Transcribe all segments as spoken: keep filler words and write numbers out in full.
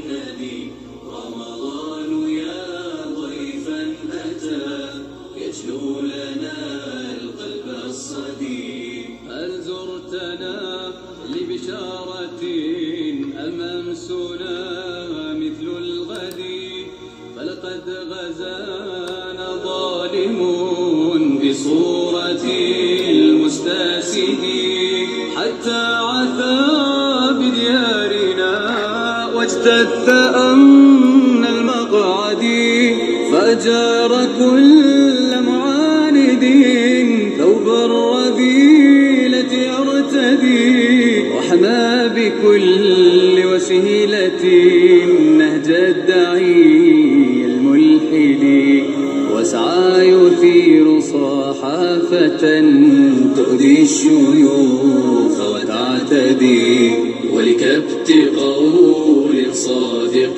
النبي رمضان يا ضيفا أتى يجلو لنا القلب الصدي. هل زرتنا لبشارة أم أمسنا مثل الغد؟ فلقد غزانا ظالم بصورة المستأسد حتى عثى بديارنا واجتث أمن المقعد، فأجار كل معاند ثوب الرذيلة يرتدي، وحمى بكل وسيلة نهج الداعي الملحد، وسعى يثير صحافة تؤذي الشيوخ وتعتدي، ولكبت قول صادق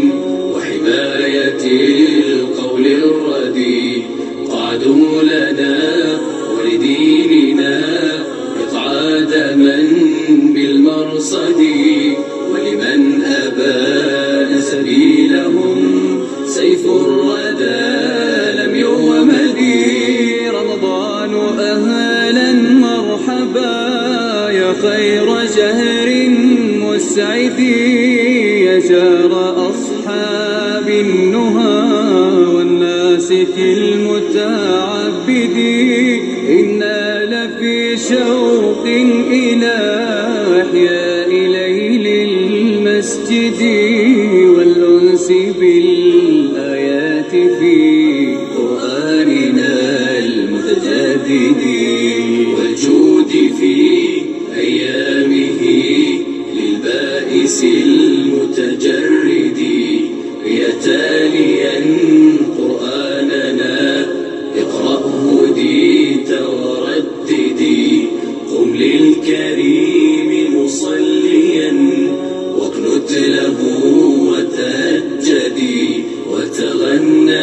وحماية القول الردي. قعدوا لنا ولديننا إقعاد من بالمرصد، ولمن أبان سبيلهم سيف الردى لم يومد. رمضان أهلا مرحبا يا خير شهر مسعد، يا جار أصحاب النهى والناسك المتعبد. إنا لفي شوق إلى إحياء ليل المسجد والأنس بالآيات في قرآننا المتجدد، والجود في أيامه للبائس المتجرد. يا تاليا قرآننا اقرأ هديت ورددي، قم للكريم مصليا واقنت له وتهجدي، وتغنى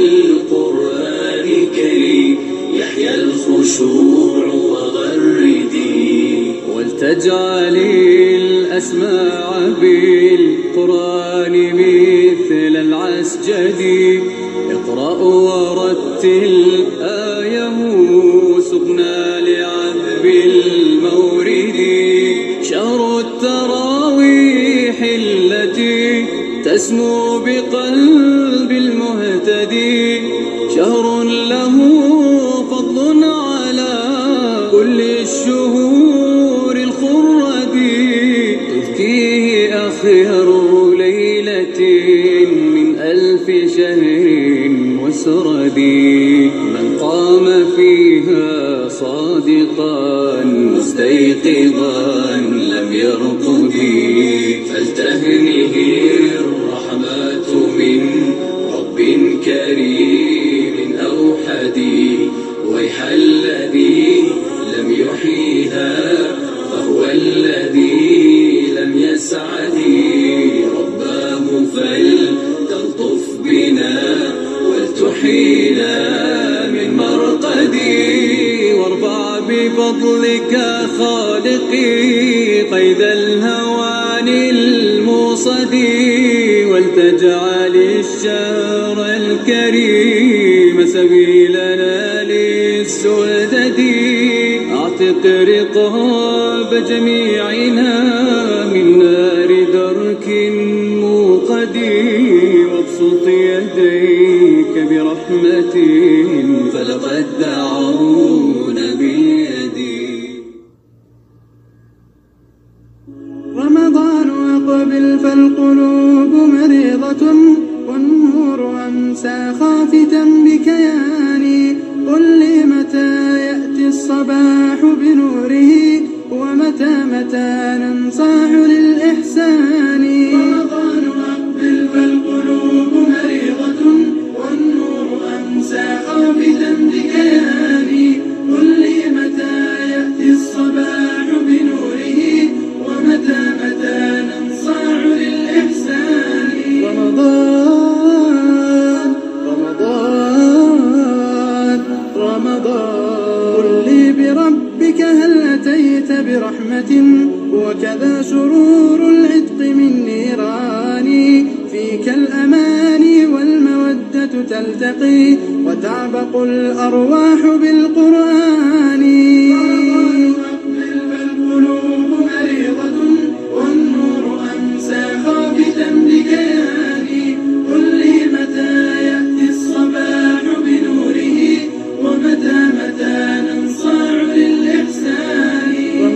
بالقرآن كي يحيا الخشوع وغردي. ولتجعل الأسماع بالقرآن مثل العسجد، اقرأ ورتل آيه سقنا لعذب المورد. شهر التراويح التي تسمو بقلب المهتدي، شهر له فضل على كل الشهور الخرد. تذكيه أخير ليلة من ألف شهر مسرد، من قام فيها صادقا مستيقظا لم يرقد. فلتهنه الرحمات من رب كريم أوحد، ويح الذي لم يحيها فهو الذي لم يسعد. رباه فلتلطف بنا ولتحينا من مرقدي، وارفع بفضلك خالقي قيد الهوان الموصد، ولتجعل الشهر الكريم سبيلنا للسدد. اعتق رقاب جميعنا من نار درك موقد، وابسط يديك برحمة فلقد دعونا باليد. رمضان أقبل فالقلوب مريضة، والنور أمسى خافتا بكياني. قل لي متى يأتي الصباح بنوره، ومتى متى ننصاع للإحسان. رمضان أقبل فالقلوب مريضة، والنور أمسى خافتا بكياني. قل لي متى يأتي الصباح بنوره، ومتى متى ننصاع للإحسان. رمضان رمضان رمضان، قل لي بربك هل أتيت برحمة، وكذا شرور العتق من نيران. فيك الأماني والمودة تلتقي وتعبق الأرواح بالقرآن. فالقلوب مريضة والنور أمسى خافتا بكياني. قل لي متى يأتي الصباح بنوره ومتى متى ننصاع للإحسان.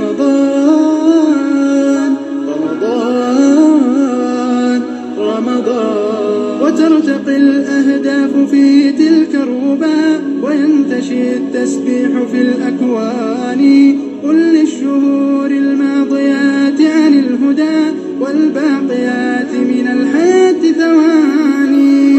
رمضان رمضان رمضان وترتقي الأهداف في تلك الربا وينتشي التسبيح في الأكوان. قل للشهور الماضيات عن الهدى والباقيات من الحياة ثواني.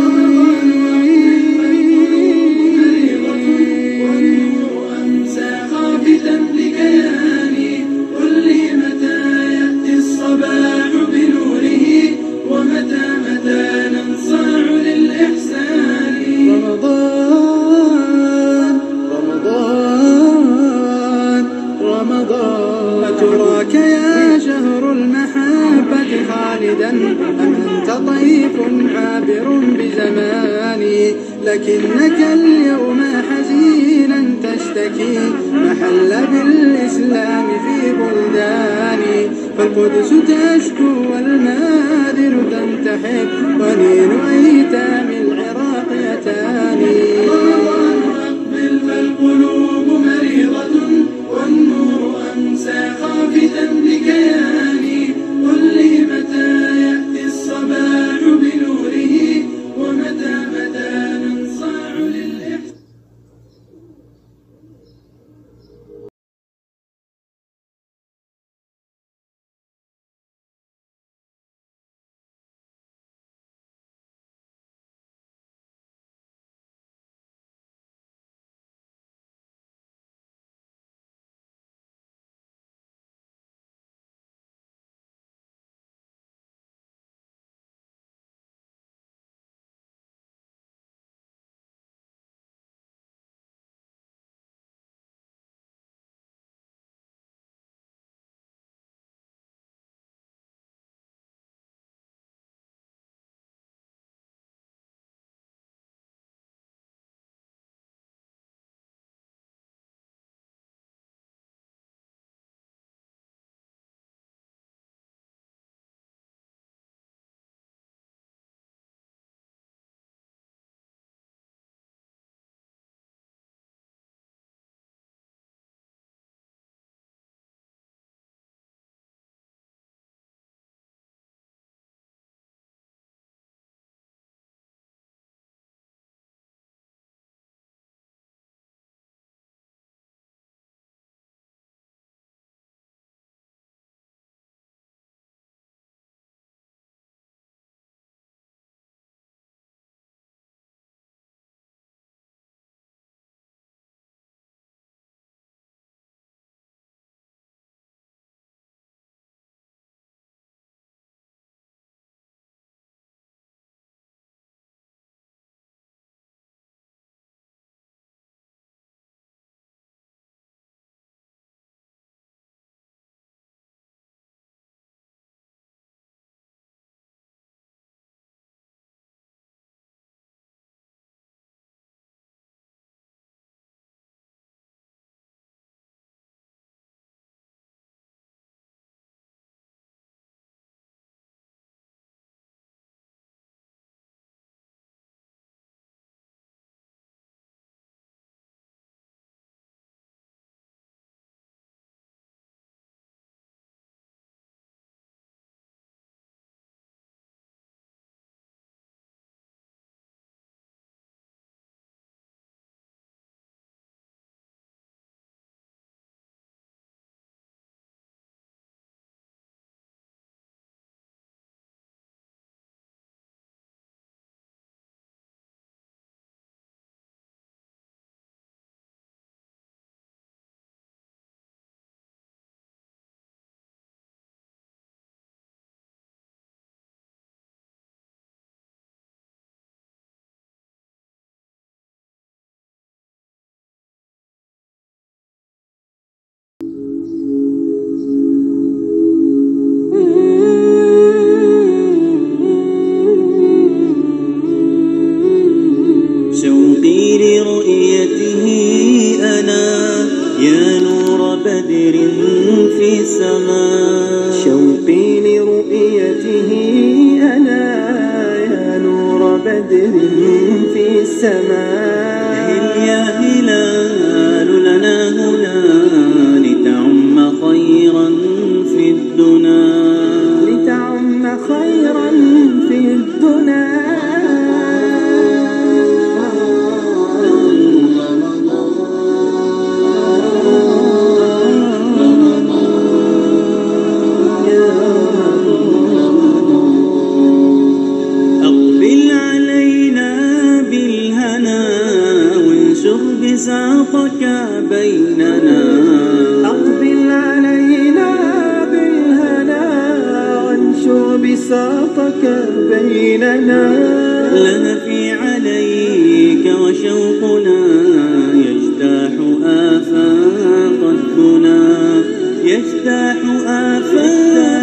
والنور أمسى خافتا بكياني. قل لي متى يأتي الصباح بنوره ومتى متى ننصاع للإحسان. رمضان رمضان رمضان أتراك يا شهر المحبة خالدا أم أنت طيف عابر بزماني. لكنك اليوم حزينا تشتكي محل بالإسلام في بلداني. فالقدس تشكو والمادن تنتحب ونين أيتام العراق يتاني. أقبل فالقلوب مريضة والنور أمسى خافتا بكياني. قل لي متى يأتي الصباح بنوره ومتى متى ننصاع للإحسان. بدر في السماء. هل يا هلال لنا هنا لتعم خيرا في الدنا، لتعم خيرا في الدنا. بساطك بيننا، أقبل علينا بالهنا وانشر بساطك بيننا. لهفي عليك وشوقنا يجتاح آفاق الدنا، يجتاح آفاق